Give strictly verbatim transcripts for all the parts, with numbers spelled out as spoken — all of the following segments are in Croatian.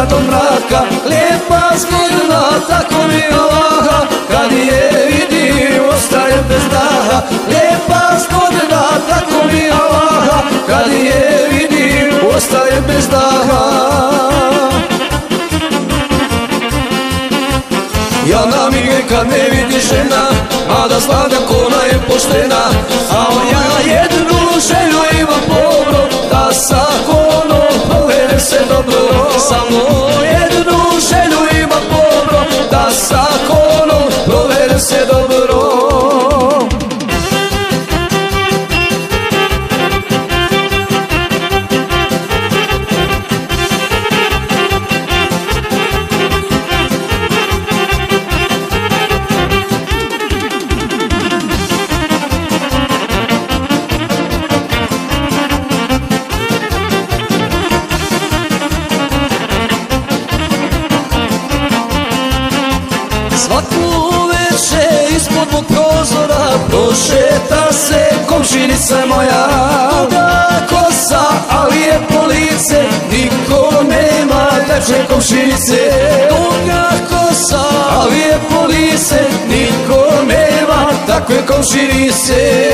jutra do mraka, lijepa zgodna, tako mi Allaha, kad je vidim ostajem bez daha. Lijepa zgodna, tako mi Allaha, kad je vidim ostajem bez daha. Ja namige kad me vidi žena, a da zna kako ona je poštena. A ja jednu želju imam dobro, da sa konom provede se dobro. Samo jednu želju imam dobro, da sa konom provede se dobro. Svaku večer ispod mog prozora prošeta se komšinica moja. Duga kosa, ali je po lice, niko nema lepše komšinice. Duga kosa, ali je po lice, niko nema takve komšinice.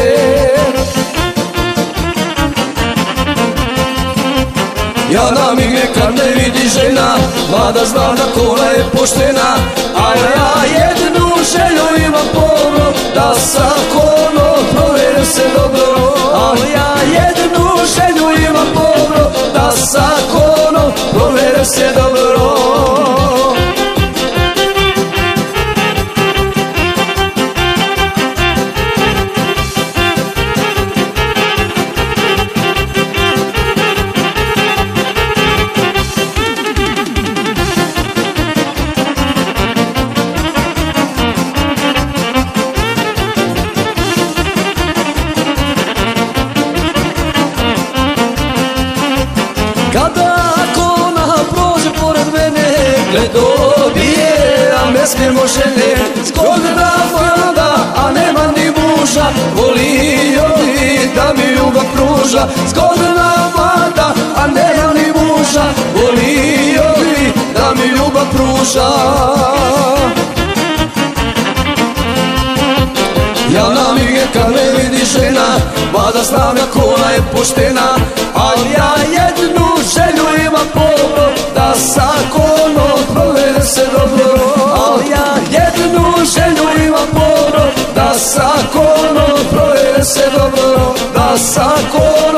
Ja namigne kad me vidi žena, mada zna da ona je poštena. A ja jednu želju imam dobro, da sa konom provede se dobro. A ja jednu želju imam dobro, da sa konom provede se dobro. Kada ona prođe pored mene, gle dobije, a ne smijemo žene. Zgodna mlada, a nema ni muža, volio bi da mi ljubav pruža. Zgodna mlada, a nema ni muža, volio bi da mi ljubav pruža. Ja namige kad me vidi žena, mada znam kako ona je poštena. Ali ja jednu želju imam dobro, da sa konom provede se dobro. Ali ja jednu želju imam dobro, da sa konom provede se dobro. Da sa konom